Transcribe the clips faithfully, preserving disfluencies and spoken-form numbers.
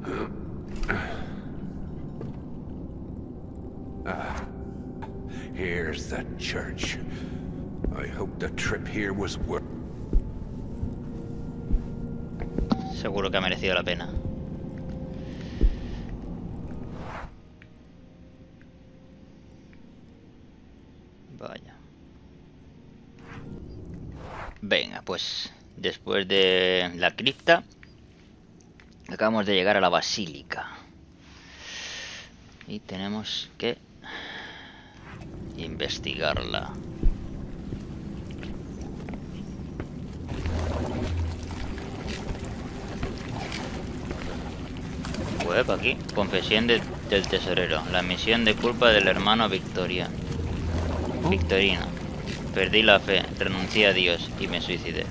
Ah, here's the church. I hope the trip here was worth. Seguro que ha merecido la pena. Vaya. Venga, pues después de la cripta acabamos de llegar a la basílica y tenemos que investigarla. Web aquí, confesión de, del tesorero, la misión de culpa del hermano Victoria. Victorino. Perdí la fe, renuncié a Dios y me suicidé.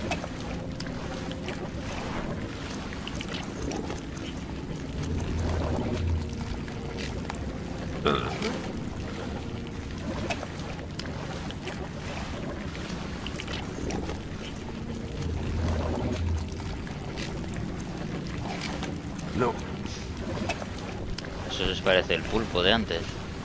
No. Eso les parece el pulpo de antes.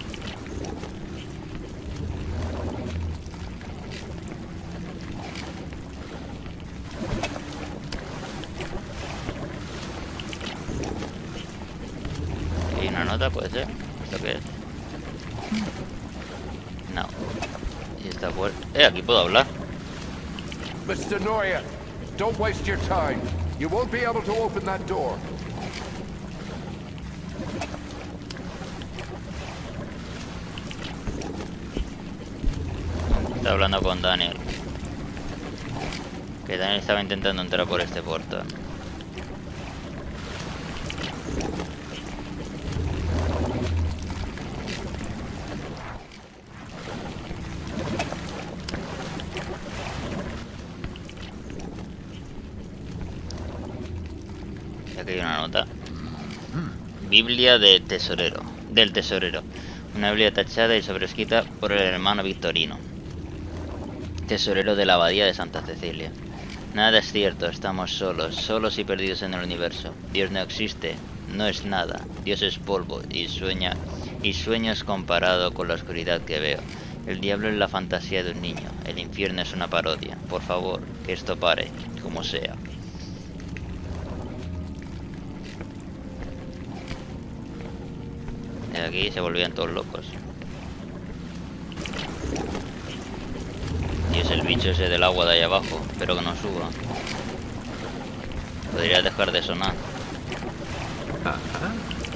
¿Y una nota puede ser? ¿Esto qué es? No. Y esta puerta... Eh, aquí puedo hablar. Mister Noria, don't waste your time. You won't be able to open that door. Está hablando con Daniel. Que Daniel estaba intentando entrar por este portón. Y aquí hay una nota. Biblia de tesorero. Del tesorero. Una Biblia tachada y sobrescrita por el hermano Victorino, tesorero de la abadía de Santa Cecilia. Nada es cierto, estamos solos, solos y perdidos en el universo. Dios no existe, no es nada. Dios es polvo y sueña, y sueños comparado con la oscuridad que veo. El diablo es la fantasía de un niño, el infierno es una parodia. Por favor, que esto pare, como sea. De aquí se volvían todos locos. Y es el bicho ese del agua de ahí abajo. Espero que no suba. Podría dejar de sonar. Ajá.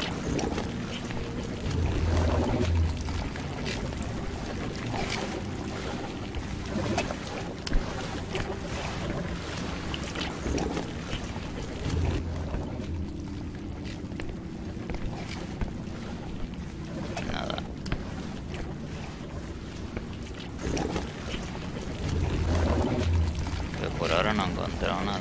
Nada. Que por ahora no he encontrado nada.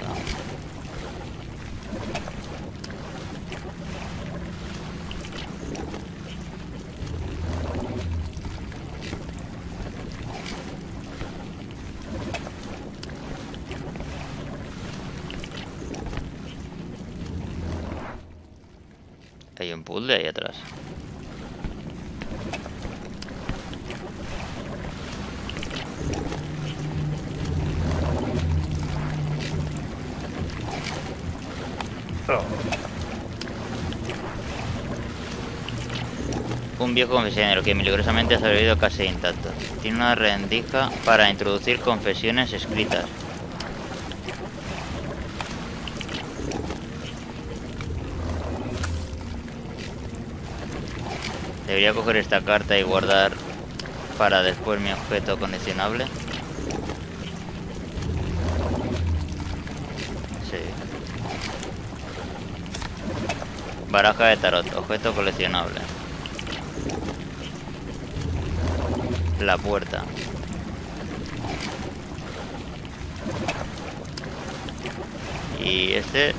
Hay un puzzle ahí atrás. Oh. Un viejo confesionero que milagrosamente ha sobrevivido casi intacto. Tiene una rendija para introducir confesiones escritas. Debería coger esta carta y guardar para después mi objeto coleccionable. Sí. Baraja de tarot, objeto coleccionable. La puerta. Y este...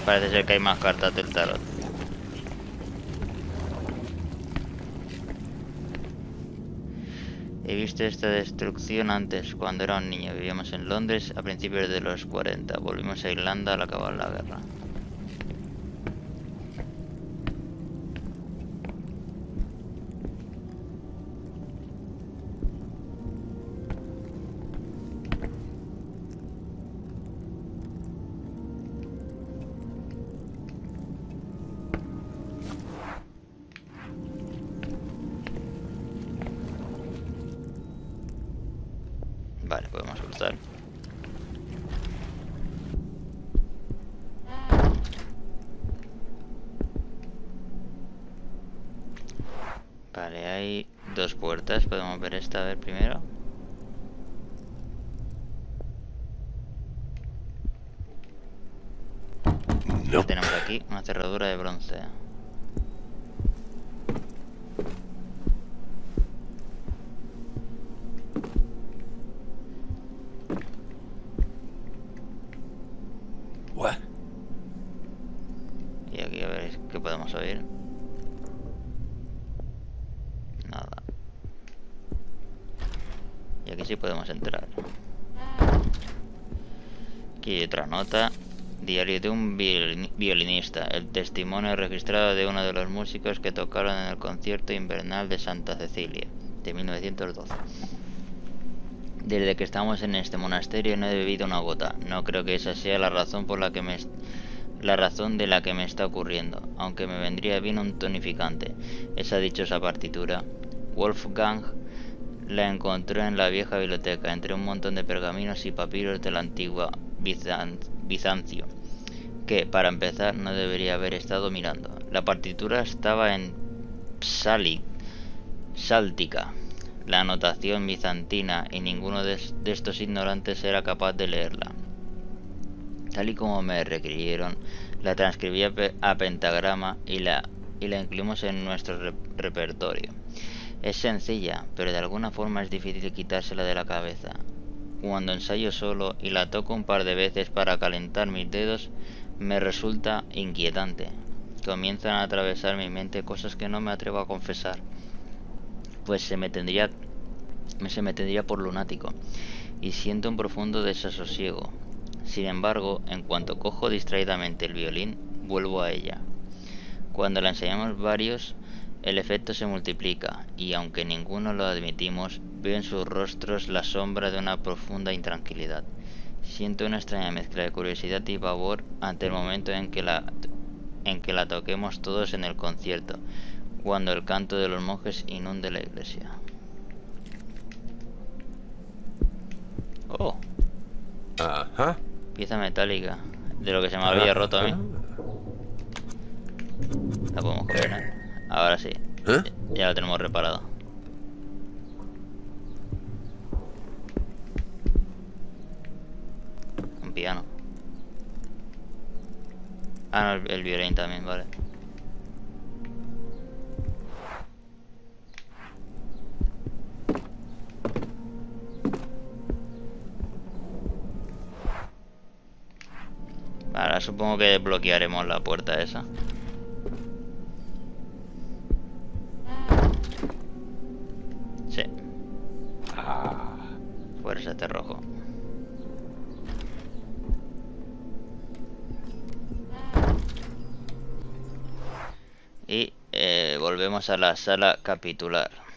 Parece ser que hay más cartas del tarot. He visto esta destrucción antes, cuando era un niño. Vivíamos en Londres a principios de los cuarenta. Volvimos a Irlanda al acabar la guerra. Vale, podemos cruzar. Vale, hay dos puertas. Podemos ver esta a ver primero. No. ¿Qué tenemos aquí? Una cerradura de bronce. What? Y aquí a ver qué podemos oír. Nada. Y aquí sí podemos entrar. Aquí hay otra nota. Diario de un violin- violinista. El testimonio registrado de uno de los músicos que tocaron en el concierto invernal de Santa Cecilia de mil novecientos doce. Desde que estamos en este monasterio no he bebido una gota. No creo que esa sea la razón por la que me la razón de la que me está ocurriendo, aunque me vendría bien un tonificante. Esa dichosa partitura. Wolfgang la encontró en la vieja biblioteca, entre un montón de pergaminos y papiros de la antigua Bizan- Bizancio, que, para empezar, no debería haber estado mirando. La partitura estaba en Psali, Sáltica, la anotación bizantina, y ninguno de, de estos ignorantes era capaz de leerla. Tal y como me requirieron, la transcribí a, pe a pentagrama y la, y la incluimos en nuestro re repertorio. Es sencilla, pero de alguna forma es difícil quitársela de la cabeza. Cuando ensayo solo y la toco un par de veces para calentar mis dedos, me resulta inquietante. Comienzan a atravesar mi mente cosas que no me atrevo a confesar, pues se me tendría, se me tendría por lunático, y siento un profundo desasosiego. Sin embargo, en cuanto cojo distraídamente el violín, vuelvo a ella. Cuando la enseñamos varios, el efecto se multiplica, y aunque ninguno lo admitimos, veo en sus rostros la sombra de una profunda intranquilidad. Siento una extraña mezcla de curiosidad y pavor ante el momento en que la, en que la toquemos todos en el concierto, cuando el canto de los monjes inunde la iglesia. Oh, Ajá. pieza metálica, de lo que se me había roto a mí. La podemos coger, ¿eh? Ahora sí, ¿Eh? ya lo tenemos reparado. Un piano. Ah, no, el, el violín también, vale. Ahora supongo que desbloquearemos la puerta esa. Sí. Ah. Fuerza este rojo. Y eh, volvemos a la sala capitular.